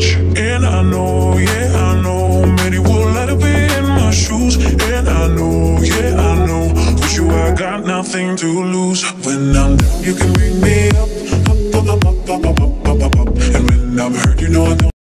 much. And I know, yeah, I know, many would like to be in my shoes. And I know, yeah, I know, with you I got nothing to lose. When I'm down, you can bring me up, up, up, up, up, up, up, up, up, up. And when I'm hurt, you know I don't